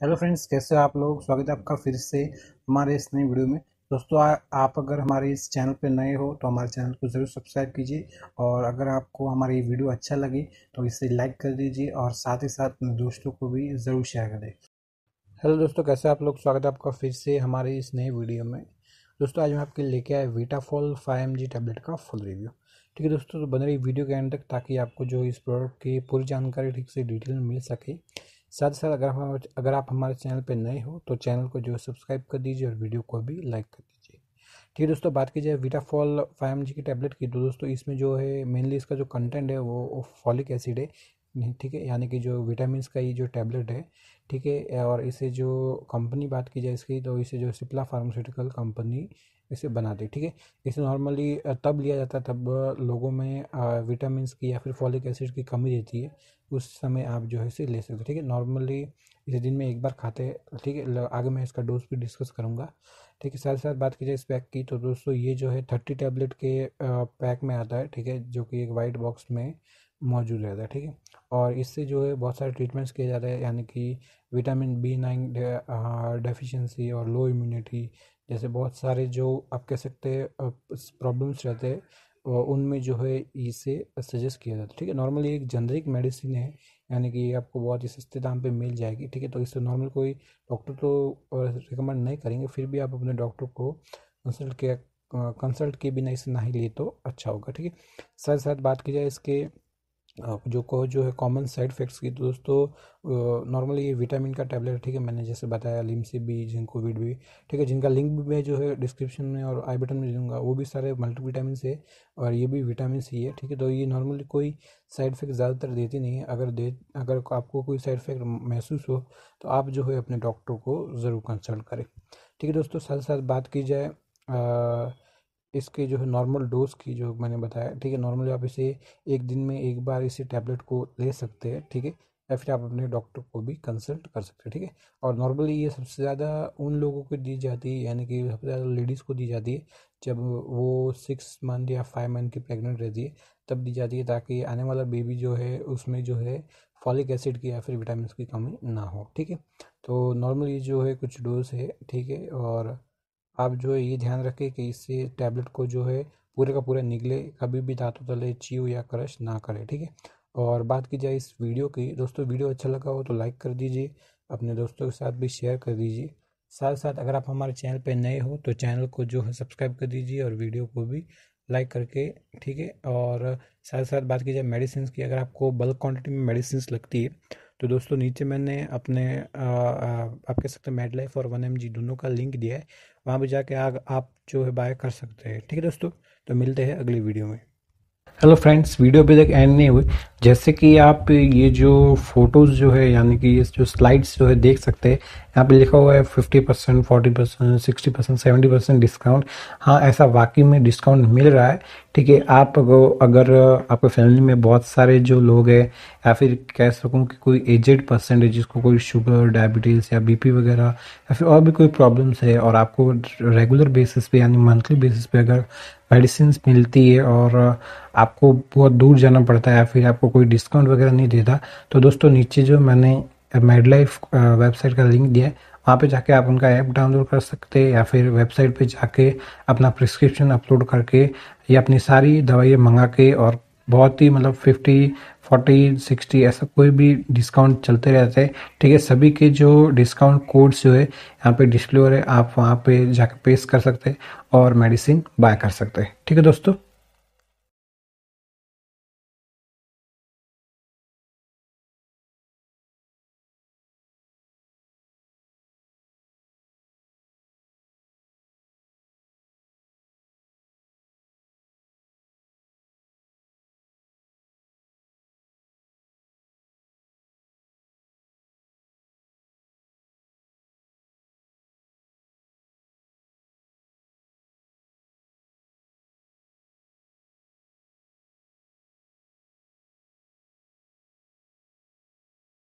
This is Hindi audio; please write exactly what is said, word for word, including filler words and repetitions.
हेलो फ्रेंड्स, कैसे हो आप लोग। स्वागत है आपका फिर से हमारे इस नई वीडियो में। दोस्तों, आ, आप अगर हमारे इस चैनल पे नए हो तो हमारे चैनल को ज़रूर सब्सक्राइब कीजिए, और अगर आपको हमारी ये वीडियो अच्छा लगे तो इसे लाइक कर दीजिए और साथ ही साथ अपने दोस्तों को भी ज़रूर शेयर कर दें। हेलो दोस्तों, कैसे आप लोग। स्वागत है आपका फिर से हमारे इस नए वीडियो में। दोस्तों, आज मैं आपके लिए लेके आया Vitafol five M G tablet का फुल रिव्यू। ठीक है दोस्तों, तो बने रही वीडियो के एंड तक ताकि आपको जो इस प्रोडक्ट की पूरी जानकारी ठीक से डिटेल में मिल सके। साथ ही साथ अगर हम अगर आप हमारे चैनल पर नए हो तो चैनल को जो सब्सक्राइब कर दीजिए और वीडियो को भी लाइक कर दीजिए। ठीक है दोस्तों, बात की जाए वीटाफॉल फाइव एम जी की टैबलेट की, तो दोस्तों इसमें जो है मेनली इसका जो कंटेंट है वो फॉलिक एसिड है। ठीक है, यानी कि जो विटामिन का ये जो टैबलेट है। ठीक है, और इसे जो कंपनी बात की जाए इसकी, तो इसे जो सिप्ला फार्मास्यूटिकल कंपनी इसे बनाती है। ठीक है, इसे नॉर्मली तब लिया जाता है तब लोगों में विटामिन की या फिर फॉलिक एसिड की कमी रहती है, उस समय आप जो है इसे ले सकते हो। ठीक है, नॉर्मली इसे दिन में एक बार खाते हैं। ठीक है, आगे मैं इसका डोज भी डिस्कस करूँगा। ठीक है, साथ साथ बात की जाए इस पैक की, तो दोस्तों ये जो है थर्टी टैबलेट के पैक में आता है। ठीक है, जो कि एक वाइट बॉक्स में मौजूद रहता है। ठीक है, और इससे जो है बहुत सारे ट्रीटमेंट्स किए जाते हैं, यानी कि विटामिन बी नाइन डेफिशिएंसी और लो इम्यूनिटी जैसे बहुत सारे जो आप कह सकते हैं प्रॉब्लम्स रहते हैं, उनमें जो है इसे सजेस्ट किया जाता है। ठीक है, नॉर्मली एक जेनरिक मेडिसिन है, यानी कि ये आपको बहुत ही सस्ते दाम पे मिल जाएगी। ठीक है, तो इससे नॉर्मल कोई डॉक्टर तो रिकमेंड नहीं करेंगे, फिर भी आप अपने डॉक्टर को कंसल्ट किया कंसल्ट के बिना इसे ना ही लिए तो अच्छा होगा। ठीक है, साथ साथ बात की जाए इसके जो को जो है कॉमन साइड इफ़ेक्ट्स की, तो दोस्तों नॉर्मली ये विटामिन का टैबलेट है। ठीक है, मैंने जैसे बताया लिमसिब भी, जिंकोविट भी। ठीक है, जिनका लिंक भी मैं जो है डिस्क्रिप्शन में और आई बटन में दूंगा, वो भी सारे मल्टीविटामिन से और ये भी विटामिन सी है। ठीक है, तो ये नॉर्मली कोई साइड इफेक्ट ज़्यादातर देती नहीं है। अगर दे अगर आपको कोई साइड इफेक्ट महसूस हो तो आप जो है अपने डॉक्टर को ज़रूर कंसल्ट करें। ठीक है दोस्तों, साथ साथ बात की जाए इसके जो है नॉर्मल डोज की, जो मैंने बताया। ठीक है, नॉर्मली आप इसे एक दिन में एक बार इसे टैबलेट को ले सकते हैं। ठीक है, या फिर आप अपने डॉक्टर को भी कंसल्ट कर सकते हैं। ठीक है, और नॉर्मली ये सबसे ज़्यादा उन लोगों को दी जाती है, यानी कि सबसे ज़्यादा लेडीज़ को दी जाती है जब वो सिक्स मंथ या फाइव मंथ की प्रेग्नेंट रहती है, तब दी जाती है, ताकि आने वाला बेबी जो है उसमें जो है फॉलिक एसिड की या फिर विटामिन की कमी ना हो। ठीक है, तो नॉर्मली जो है कुछ डोज है। ठीक है, और आप जो है ये ध्यान रखें कि इससे टैबलेट को जो है पूरे का पूरा निगले, कभी भी दांतों तले च्यू या क्रश ना करें। ठीक है, और बात की जाए इस वीडियो की, दोस्तों वीडियो अच्छा लगा हो तो लाइक कर दीजिए, अपने दोस्तों के साथ भी शेयर कर दीजिए। साथ साथ अगर आप हमारे चैनल पर नए हो तो चैनल को जो है सब्सक्राइब कर दीजिए और वीडियो को भी लाइक करके। ठीक है, और साथ साथ बात की जाए मेडिसिन की, अगर आपको बल्क क्वांटिटी में मेडिसिन लगती है तो दोस्तों नीचे मैंने अपने आ, आ, आप कह सकते हैं मेड लाइफ और वन एम जी दोनों का लिंक दिया है, वहाँ पे जाके आग आप जो है बाय कर सकते हैं। ठीक है दोस्तों, तो मिलते हैं अगली वीडियो में। हेलो फ्रेंड्स, वीडियो अभी तक एंड नहीं हुई। जैसे कि आप ये जो फोटोज़ जो है, यानी कि ये जो स्लाइड्स जो है देख सकते हैं, यहाँ पे लिखा हुआ है fifty percent, forty percent, sixty percent, seventy percent discount. हाँ, ऐसा वाकई में डिस्काउंट मिल रहा है। ठीक है, आप अगर अगर आपके फैमिली में बहुत सारे जो लोग हैं, या फिर कह सकूँ कि कोई एजेड पर्सन है जिसको कोई शुगर, डायबिटीज़ या बीपी वगैरह या फिर और भी कोई प्रॉब्लम्स है, और आपको रेगुलर बेसिस पे यानी मंथली बेसिस पे अगर मेडिसिन मिलती है और आपको बहुत दूर जाना पड़ता है या फिर आपको कोई डिस्काउंट वगैरह नहीं देता, तो दोस्तों नीचे जो मैंने मेडलाइफ वेबसाइट का लिंक दिया है, वहाँ पे जाके आप उनका ऐप डाउनलोड कर सकते हैं, या फिर वेबसाइट पे जाके अपना प्रिस्क्रिप्शन अपलोड करके या अपनी सारी दवाइयाँ मंगा के, और बहुत ही मतलब फिफ्टी फोर्टी सिक्सटी ऐसा कोई भी डिस्काउंट चलते रहते हैं। ठीक है, सभी के जो डिस्काउंट कोड्स जो है यहाँ पे डिस्प्ले हो रहे हैं, आप वहाँ पे जाके पेस्ट कर सकते हैं और मेडिसिन बाय कर सकते हैं। ठीक है दोस्तों।